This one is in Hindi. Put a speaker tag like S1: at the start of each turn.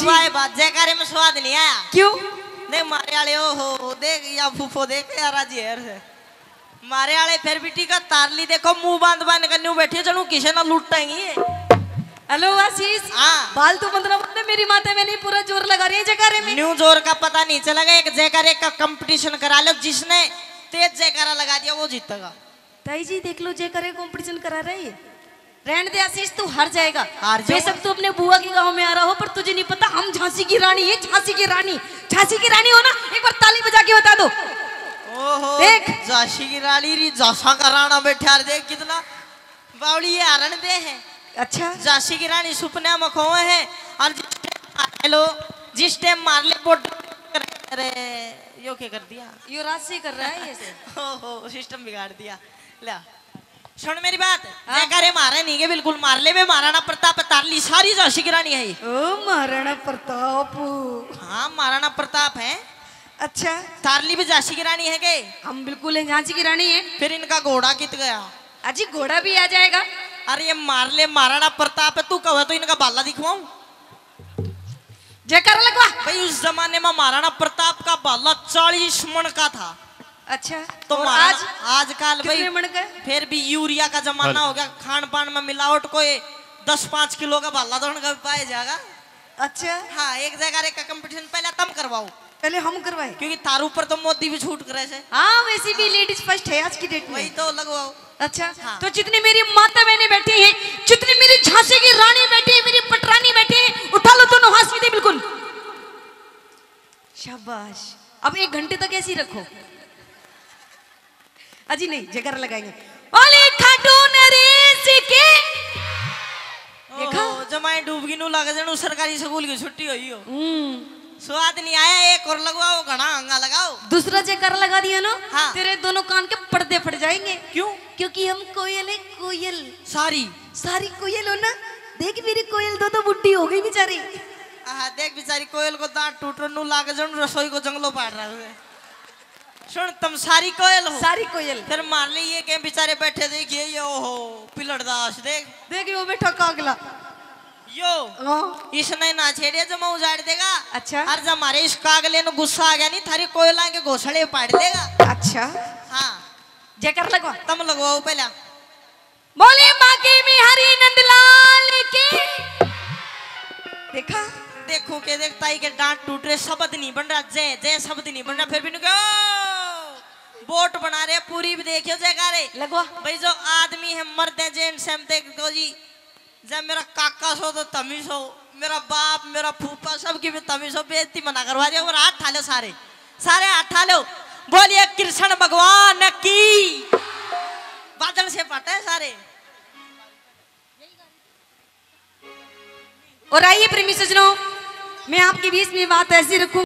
S1: वाह बात जयकारे में स्वाद नहीं आया।
S2: क्यों?
S1: देख मारे वाले हो देख या फूफो देख यार आज यार से मारे वाले फिर भी टीका तारली देखो मुंह बांध बांध कर न्यू बैठी चलू किसे ना लूटेंगी।
S2: हेलो आशीष।
S1: हाँ
S2: बाल तो मतलब मेरी माता में नहीं पूरा जोर लगा रही है जयकारे में।
S1: न्यू जोर का पता नहीं चलेगा। एक जयकारे का कंपटीशन करा लो जिसने तेज जयकारा लगा दिया वो जीतेगा।
S2: ताई जी देख लो जयकारे कंपटीशन करा रही है। रहने दे आशीष तू हार जाएगा। बेशक तू अपने बुआ के गांव में आ रहा हो पर तुझे नहीं पता हम झांसी की रानी है। झांसी की रानी हो ना। एक बार ताली बजा के बता दो।
S1: ओहो
S2: देख
S1: झांसी की रानी री झांसा का राणा बैठा देख कितना बावली ये हरण दे है।
S2: अच्छा
S1: झांसी की रानी सुपने में खोए है और हेलो जिस टाइम मार ले बोट अरे यो क्या कर दिया
S2: यो रात से कर रहा है ऐसे।
S1: ओहो सिस्टम बिगाड़ दिया। ले सुन मेरी बात जयकारे मारे नहीं के बिल्कुल मार ले में महाराणा प्रताप तारली सारी झांसी की रानी है।
S2: ओ महाराणा प्रताप।
S1: हाँ महाराणा प्रताप है।
S2: अच्छा
S1: तारली भी झांसी की रानी है के? हम
S2: बिल्कुल है झांसी की रानी है।
S1: फिर इनका घोड़ा कित गया?
S2: अजी घोड़ा भी आ जाएगा।
S1: अरे ये मार ले महाराणा प्रताप है तू कहो तो इनका बाला दिखवाऊं
S2: जयकारा लगवा।
S1: भाई उस जमाने में महाराणा प्रताप का बाला 40 मन का था।
S2: अच्छा
S1: तो आज आजकल भाई फिर भी यूरिया का जमाना हो गया खान पान में मिलावट को 10-5 किलो का बाला दौड़ का पाया जाएगा।
S2: अच्छा
S1: हाँ एक जगह का कंपटीशन पहले तुम करवाओ।
S2: पहले हम करवाए
S1: क्योंकि तारू पर तो मोदी भी छूट करे से।
S2: हाँ वैसे भी लेडीज फर्स्ट है आज की डेट में।
S1: वही तो लगवाओ।
S2: अच्छा हाँ। तो जितनी मेरी माता बहनें बैठी हैं जितनी मेरी झांसी की रानी बैठी है मेरी पटरानी बैठी है उठा लो दोनों हाथ सीधे बिल्कुल। शाबाश। अब 1 घंटे तक ऐसे ही रखो। अजी नहीं जयकारा लगाएंगे। ओले खाटू नरेश के देखा
S1: जमाए डूबगी नु लागे जणु सरकारी स्कूल की छुट्टी हुई हो। स्वाद नहीं आया एक और लगवाओ घना हंगा लगाओ। दूसरा
S2: जयकारा लगा दिया ना।
S1: हाँ।
S2: तेरे दोनों कान के पर्दे फट जाएंगे।
S1: क्यों?
S2: क्योंकि हम कोयल है कोयल।
S1: सारी
S2: कोयल हो ना। देख मेरी कोयल दो बुढ़ी हो गई बेचारी।
S1: देख बेचारी कोयल को दांत टूट नु लागे जणु रसोई को जंगलों पाड़ रहा है। सुन तुम सारी कोयल हो।
S2: सारी कोयल।
S1: फिर मान ली ये के बेचारे बैठे देखिए ये ओहो पिलड़दास देख
S2: वो बैठा कागला
S1: यो इसने ना छेड़े जो मैं उजाड़ देगा।
S2: अच्छा
S1: और जब हमारे इस कागले ने गुस्सा आ गया नहीं थारी कोयला के घोसड़े पाड़ लेगा।
S2: अच्छा
S1: हाँ
S2: जयकारा लगवा।
S1: तुम लगवाओ पहला।
S2: बोले बाकी में हरी नंदलाल की देखा
S1: देखो के देख ताई के डांट टूट रहे शब्द नहीं बन रहा जय जय शब्द नहीं बन रहा फिर भी बोट बना रहे पूरी भी देखियो जयकारे
S2: लगवा।
S1: भाई जो आदमी है मर्द है जेंट्स हम देखो जी जब मेरा काका सो तो तमीज हो मेरा बाप मेरा फूफा सबकी भी तमीज हो बेइज्जती मना करवा दिया और हाथ ठालो सारे हाथ ठालो बोलिए कृष्ण भगवान की। बादल से पता है सारे।
S2: और आइए प्रेमी सज्जनों मैं आपके बीच में बात ऐसी रखूं